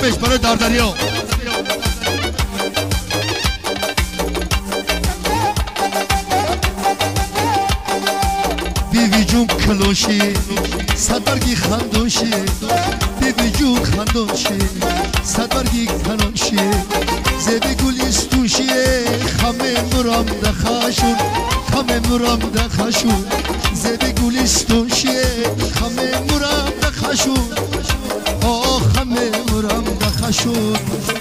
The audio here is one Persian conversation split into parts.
همش برای دردریا بیوی جون کلوشی صدبرگی خندوشی بیوی جون خندوشی صدبرگی کلوشی زبی گلیستوشی خمه مرام دخاشون خمه مرام دخاشون زبی گلیستوشی خمه مرام دخاشون آه خمه مرام دخاشون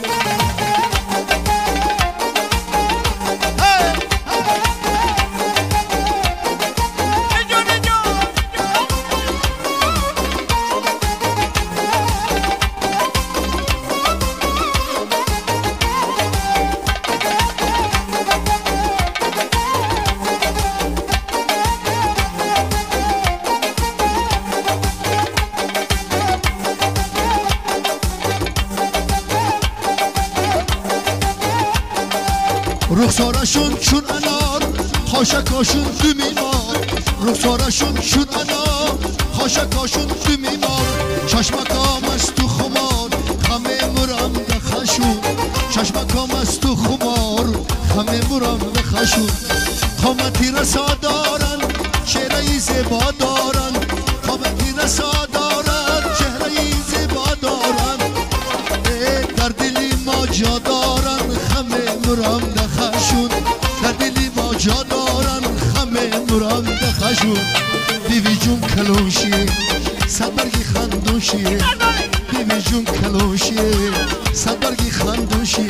رخسارشون چون انار خاشکاشون دو میمار رخسارشون چون انار خاشکاشون دو میمار چشمکام از تو خمار خمه مرام دخشون چشمکام از تو خمار خمه مرام دخشون قامتی رسا دارن چهره زیبا دارن قامتی رسا دارن چهره زیبا دارن در دلی ما جا دارن خمه مرام دخشون در دلی ما جا دارن خمه مرام دخشون بیوی جون کلوشی صدبرگی خندوشی بیوی جون کلوشی صدبرگی خندوشی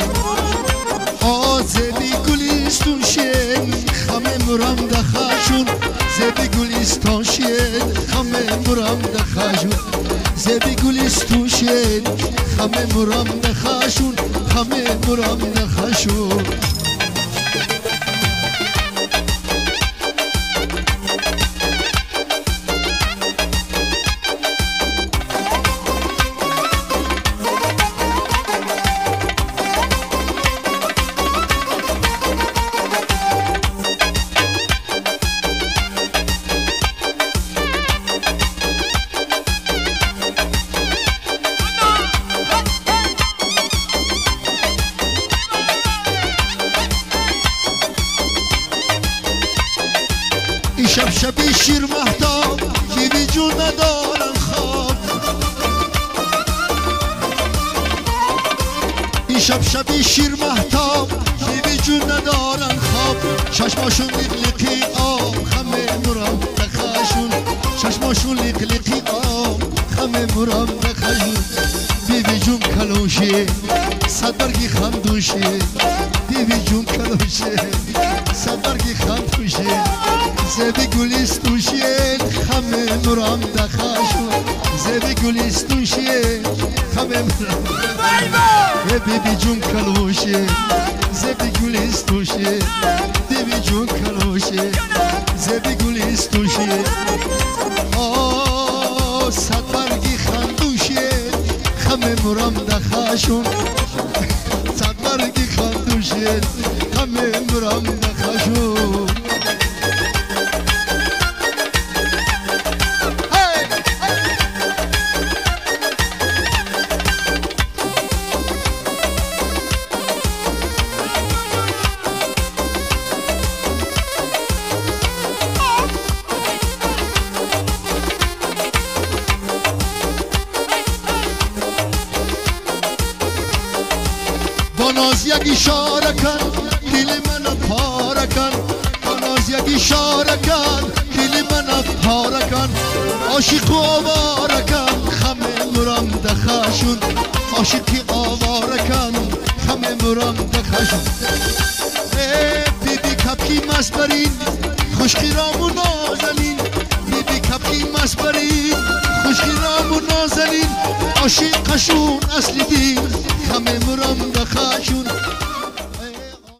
زبی گلیستوشی خمه مرام دخشون زبی گلیستوشی خمه مرام دخشون زبی گلیستوشی خمه مرام دخشون خمه مرام دخشون شب شبی شیر مهتاب بیوی جون ندارن خواب این شب شبی شیر مهتاب بیوی جون ندارن خواب چشماشون لیقلیقی آب خمه مرام دخشون چشماشون لیقلیقی آب خمه مرام دخشون بیوی جون کلوشی صدبرگی خندوشی بیوی جون کلوشی صدبرگی خندوشی زبی گلیستوشی خمه مرام دخشون زبی گلیستوشی خمه مرام بیوی جون کلوشی زبی گلیستوشی بیوی جون کلوشی زبی گلیستوشی صدبرگی خندوشی خمه مرام دخشون صدبرگی خندوشی خمه مرام دخشون ناز یک اشاره کن دل من پاره کن ناز یک اشاره کن دل من پاره کن عاشق آواره کن خمه مرام دخشون عاشقی آواره کن خمه مرام دخشون بیبی کپکی مسبرین خوشکی رامو نازنین بیبی کپکی مسبرین خوشکی رامو نازنین عاشقشون اصلی دین خمه مرام دخشون